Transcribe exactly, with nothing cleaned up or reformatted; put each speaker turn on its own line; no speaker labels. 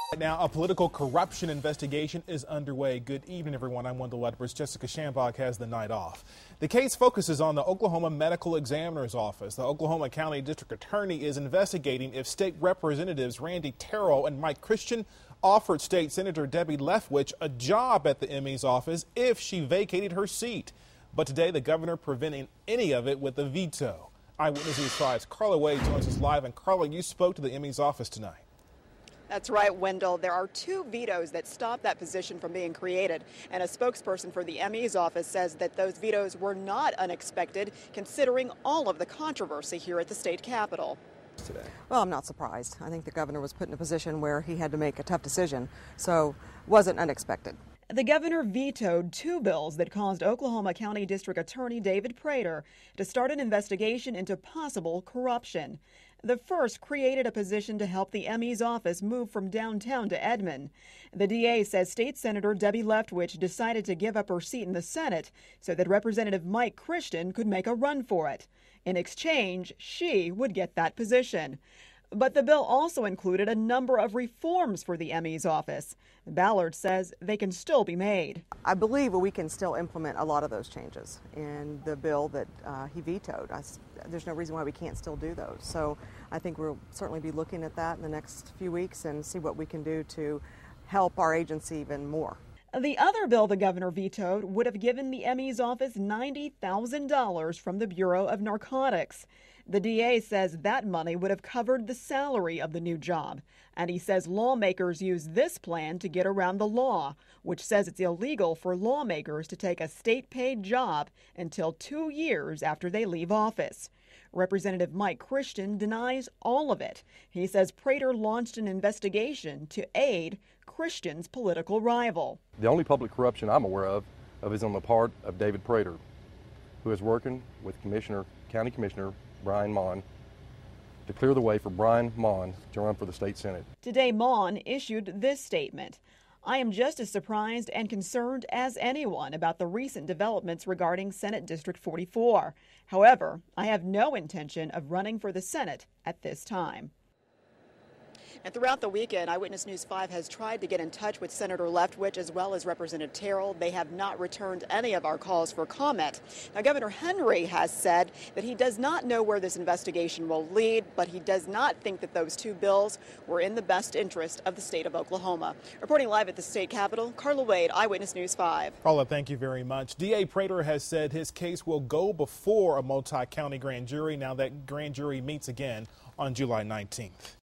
Now, a political corruption investigation is underway. Good evening, everyone. I'm Wendell Edwards. Jessica Shambach has the night off. The case focuses on the Oklahoma Medical Examiner's Office. The Oklahoma County District Attorney is investigating if state representatives Randy Terrell and Mike Christian offered State Senator Debbie Leftwich a job at the M E's office if she vacated her seat. But today, the governor preventing any of it with a veto. Eyewitness News five's Carla Wade joins us live. And Carla, you spoke to the M E's office tonight.
That's right, Wendell. There are two vetoes that stop that position from being created. And a spokesperson for the M E's office says that those vetoes were not unexpected, considering all of the controversy here at the state capitol.
Today. Well, I'm not surprised. I think the governor was put in a position where he had to make a tough decision, so it wasn't unexpected.
The governor vetoed two bills that caused Oklahoma County District Attorney David Prater to start an investigation into possible corruption. The first created a position to help the M E's office move from downtown to Edmond. The D A says State Senator Debbie Leftwich decided to give up her seat in the Senate so that Representative Mike Christian could make a run for it. In exchange, she would get that position. But the bill also included a number of reforms for the M E's office. Ballard says they can still be made.
I believe we can still implement a lot of those changes in the bill that uh, he vetoed. I, there's no reason why we can't still do those. So I think we'll certainly be looking at that in the next few weeks and see what we can do to help our agency even more.
The other bill the governor vetoed would have given the M E's office ninety thousand dollars from the Bureau of Narcotics. The D A says that money would have covered the salary of the new job, and he says lawmakers use this plan to get around the law, which says it's illegal for lawmakers to take a state-paid job until two years after they leave office. Representative Mike Christian denies all of it. He says Prater launched an investigation to aid Christian's political rival.
The only public corruption I'm aware of, of is on the part of David Prater, who is working with Commissioner, County Commissioner Brian Mon to clear the way for Brian Mon to run for the state Senate.
Today, Mon issued this statement. I am just as surprised and concerned as anyone about the recent developments regarding Senate District forty-four. However, I have no intention of running for the Senate at this time. And throughout the weekend, Eyewitness News five has tried to get in touch with Senator Leftwich as well as Representative Terrell. They have not returned any of our calls for comment. Now, Governor Henry has said that he does not know where this investigation will lead, but he does not think that those two bills were in the best interest of the state of Oklahoma. Reporting live at the state capitol, Carla Wade, Eyewitness News five.
Carla, thank you very much. D A Prater has said his case will go before a multi-county grand jury now that grand jury meets again on July nineteenth.